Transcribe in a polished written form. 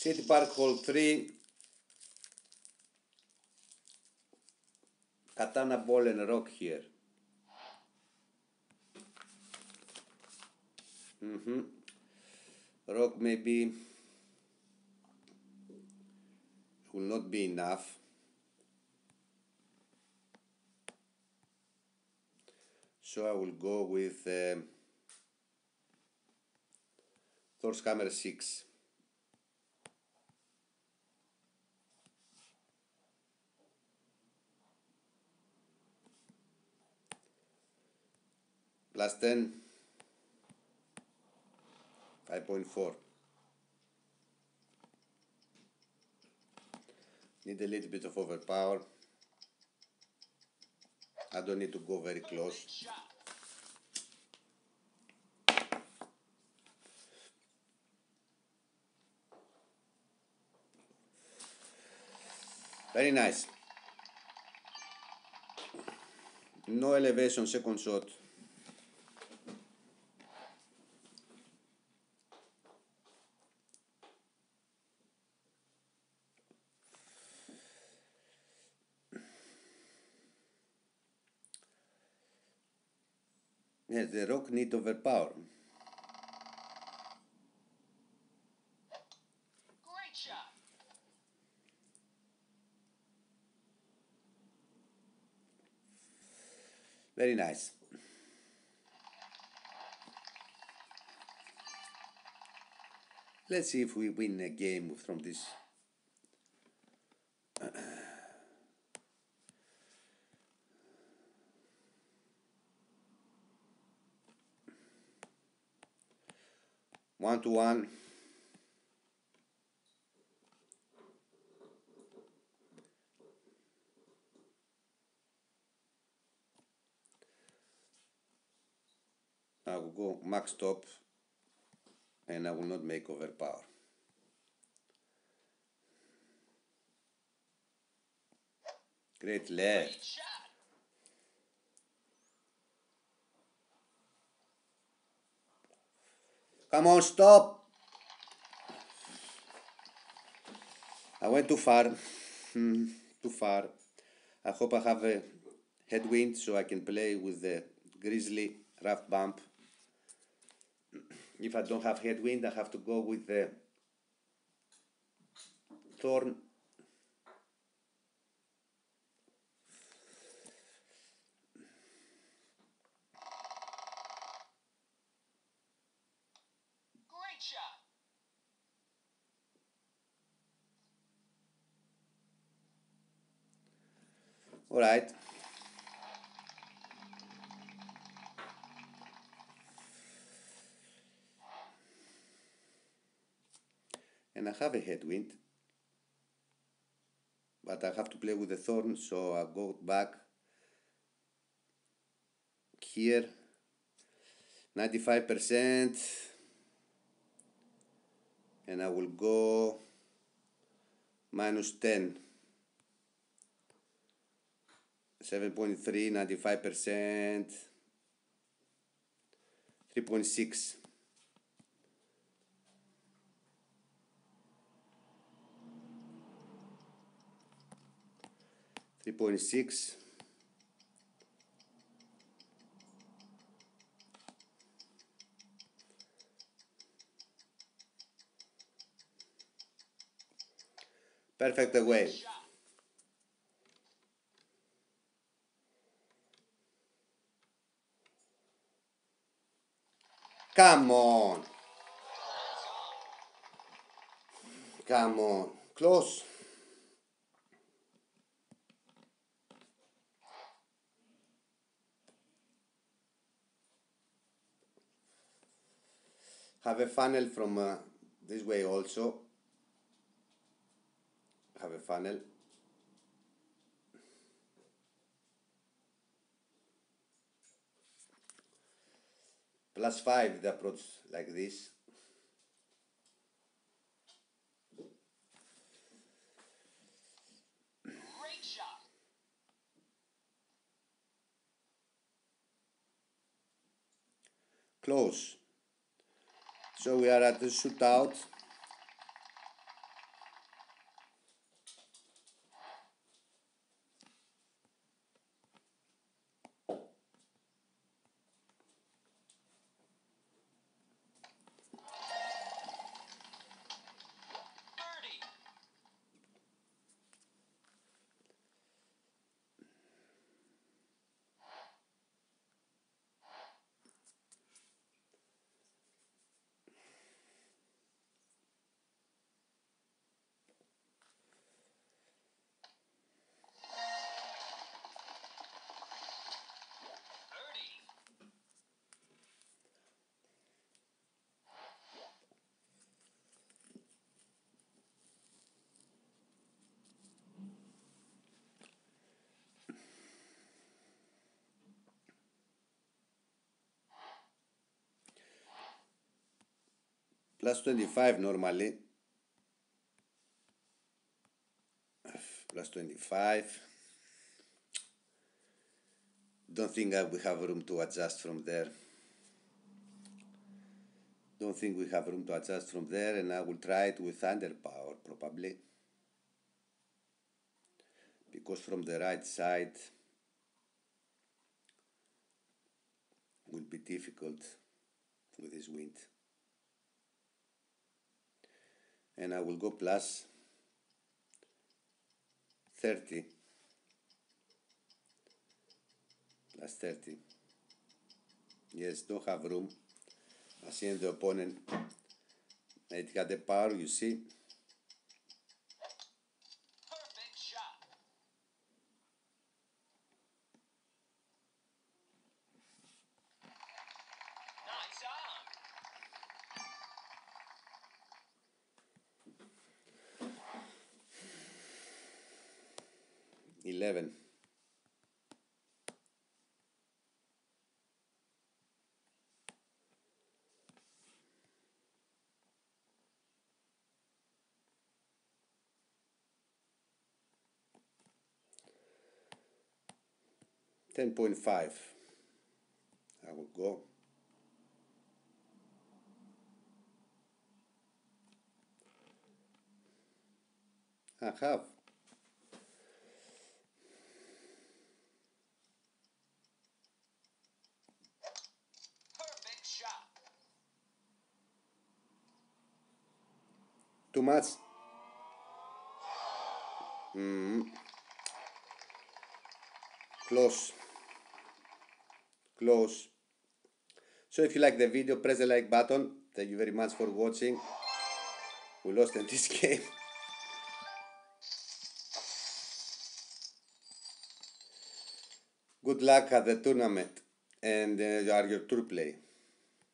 City Park hole 3. Katana ball and rock here. Rock maybe will not be enough. So I will go with Thor's Hammer 6. Plus 10, 5.4. Need a little bit of overpower. I don't need to go very close. Very nice. No elevation, second shot. Yes, the rock need overpower. Great shot. Very nice. Let's see if we win a game from this. One to one. I will go max top and I will not make overpower. Great left. Great shot. Come on, stop. I went too far. Too far. I hope I have a headwind so I can play with the Grizzly rough bump. If I don't have headwind, I have to go with the Thorn. Great shot. All right. And I have a headwind, but I have to play with the Thorn, so I go back here. 95%, and I will go minus 10. 7.3, 95%, 3.6. .6. Perfect away. Come on. Come on. Close. Have a funnel from this way also. Have a funnel. Plus 5 the approach like this. Great shot. Close. So we are at the shootout. plus 25 normally. Plus 25. Don't think we have room to adjust from there. Don't think we have room to adjust from there, and I will try it with underpower probably. Because from the right side will be difficult with this wind. And I will go plus 30. Plus 30. Yes, don't have room. I see the opponent. It got the power, you see. Perfect shot. Nice on. 11. $10.5. I will go. I have. Perfect shot. Too much? Close. Close. So if you like the video, press the like button. Thank you very much for watching. We lost in this game. Good luck at the tournament and your tour play.